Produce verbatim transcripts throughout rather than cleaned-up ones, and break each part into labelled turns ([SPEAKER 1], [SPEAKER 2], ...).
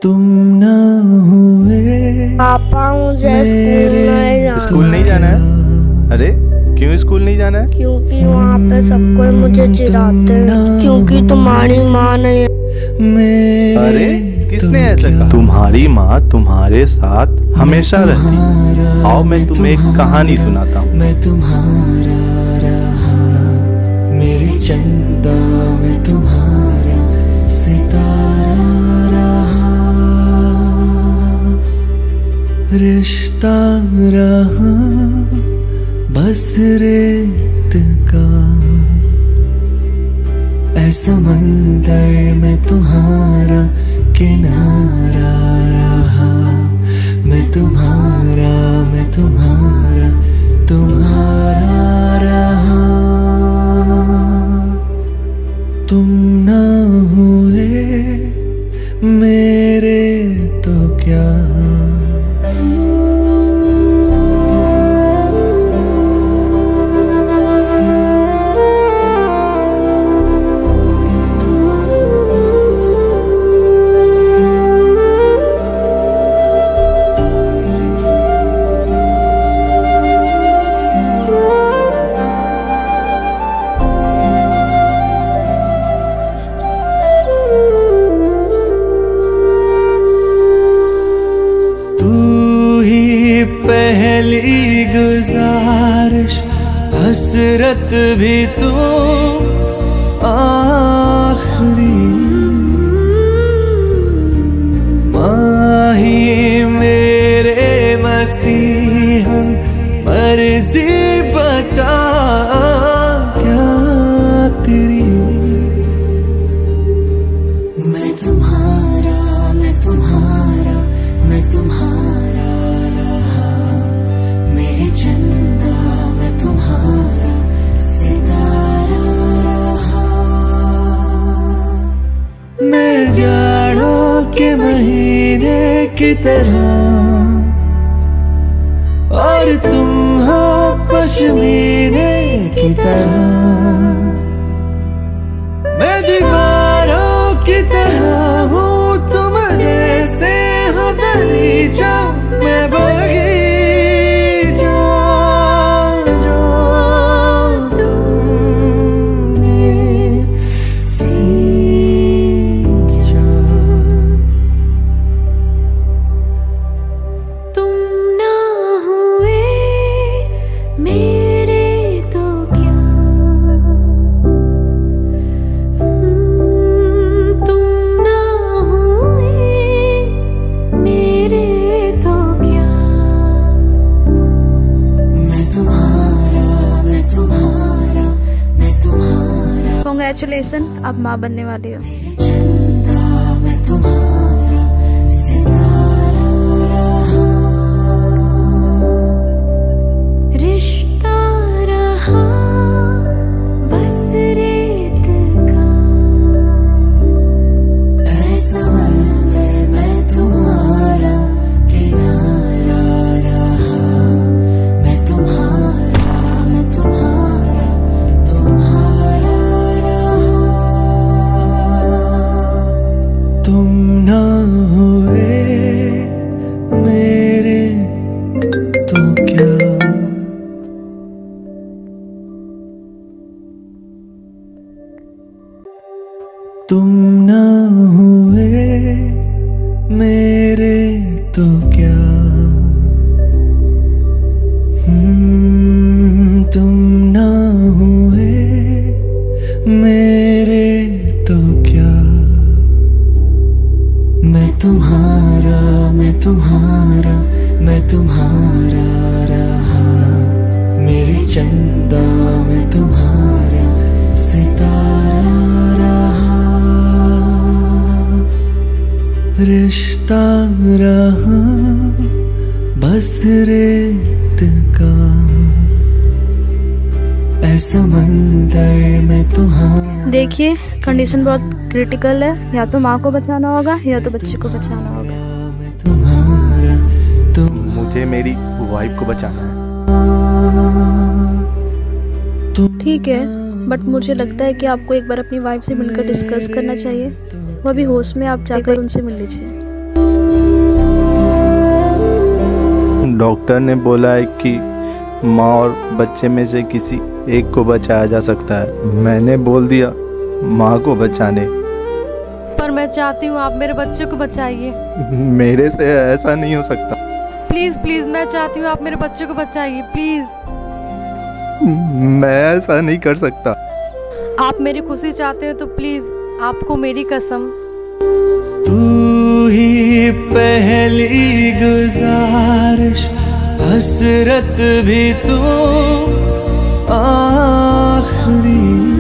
[SPEAKER 1] तुम ना हुए
[SPEAKER 2] पापा मुझे स्कूल नहीं जाना।
[SPEAKER 3] स्कूल नहीं जाना है? अरे क्यों स्कूल नहीं जाना है?
[SPEAKER 2] क्योंकि वहाँ पे सब कोई मुझे चिढ़ाते हैं, क्योंकि तुम्हारी माँ नहीं है।
[SPEAKER 3] अरे किसने ऐसा कहा? तुम्हारी माँ तुम्हारे साथ हमेशा रहती। आओ मैं तुम्हें एक कहानी सुनाता हूँ।
[SPEAKER 1] मैं तुम्हारा रहा, मेरी चंदा मैं तुम्हारा सितारा रहा, रिश्ता रहा बस रेत का, ऐसा मंदिर में तुम्हारा किनारा रहा, मैं तुम्हारा मैं तुम्हारा तुम्हारा रहा। तुम ना हुए मेरे तो क्या, पहली गुजारिश हसरत भी तू आखिरी, माही मेरे मसीहा मर्जी बता क्या तेरी। मैं तुम्हारा मैं तुम्हारा मैं तुम्हारा रहा, मेरी चंदा मैं तुम्हारा सितारा रहा, मैं जाड़ों के महीने की तरह और तुम हो पश्मीने की तरह, मैं दीवारों की तरह हूँ तुम जैसे हो दरीचा, मैं बगीचा जो तुमने सींचा।
[SPEAKER 4] तुम ना हुए मेरे तो क्या, तुम ना हुए मेरे तो क्या,
[SPEAKER 1] मैं तुम्हारा मैं तुम्हारा मैं तुम्हारा,
[SPEAKER 5] कांग्रेचुलेसन, आप माँ बनने वाली हो।
[SPEAKER 1] चंदा मैं तुम्हारा सितारा रहा,
[SPEAKER 4] रिश्ता रहा बस रेत का,
[SPEAKER 1] ऐसा मंदिर मैं तुम्हारा किनारा रहा, मैं तुम्हारा मैं तुम्हारा तुम्हारा रहा। तुम ना हुए मेरे तो क्या, तुम ना हुए मेरे तो क्या, हम्म, तुम ना हुए मेरे तो क्या, मैं तुम्हारा मैं तुम्हारा मैं तुम्हारा रहा, मेरी चंदा मैं तुम्हारा सितारा रहा, रिश्ता रहा बस रेत का, ऐसा मंदिर में तुम्हारा।
[SPEAKER 5] देखिए कंडीशन बहुत क्रिटिकल है, या तो माँ को बचाना होगा या तो बच्चे को बचाना होगा।
[SPEAKER 1] तुम्हारा तुम
[SPEAKER 3] मुझे मेरी वाइफ को बचाना है।
[SPEAKER 5] ठीक है, बट मुझे लगता है कि आपको एक बार अपनी वाइफ से मिलकर डिस्कस करना चाहिए। वो अभी होश में, आप जाकर उनसे मिल लीजिए।
[SPEAKER 3] डॉक्टर ने बोला है कि माँ और बच्चे में से किसी एक को बचाया जा सकता है। मैंने बोल दिया माँ को बचाने।
[SPEAKER 6] पर मैं चाहती हूँ आप मेरे बच्चे को बचाइए।
[SPEAKER 3] मेरे से ऐसा नहीं हो सकता।
[SPEAKER 6] प्लीज प्लीज मैं चाहती हूँ आप मेरे बच्चे को बचाइए प्लीज।
[SPEAKER 3] मैं ऐसा नहीं कर सकता।
[SPEAKER 6] आप मेरी खुशी चाहते हो तो प्लीज, आपको मेरी कसम।
[SPEAKER 1] तू ही पहली गुजारिश, हसरत भी तू आखिरी।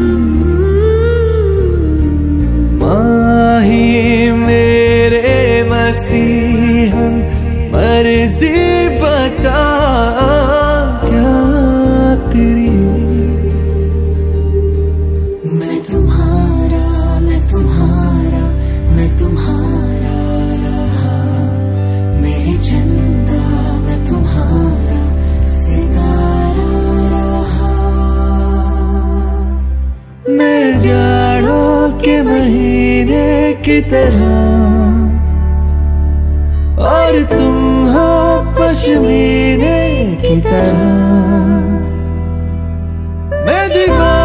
[SPEAKER 1] माही मेरे मसीहा, मर्जी बता क्या तेरी। मैं तुम्हारा, मैं तुम्हारा, मैं तुम्हारा रहा। मेरे चंदा मैं तुम्हारा सितारा रहा। मैं जाड़ों के महीने की तरह और तुम हो पश्मीने की तरह। मैं दीवार